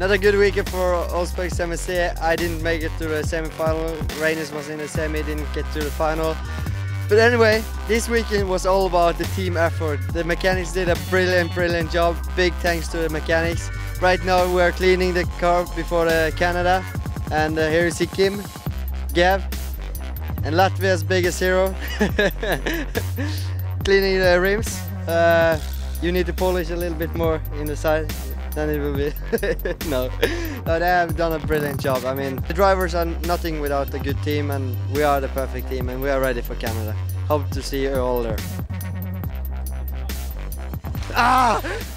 Not a good weekend for Olsberg MSC. I didn't make it to the semi-final. Reiners was in the semi, didn't get to the final. But anyway, this weekend was all about the team effort. The mechanics did a brilliant job. Big thanks to the mechanics. Right now we are cleaning the car before Canada. And here you see Kim, Gav, and Latvia's biggest hero. Cleaning the rims. You need to polish a little bit more in the side. Then it will be no, they have done a brilliant job. I mean, the drivers are nothing without a good team, and we are the perfect team, and we are ready for Canada. Hope to see you all there. Ah!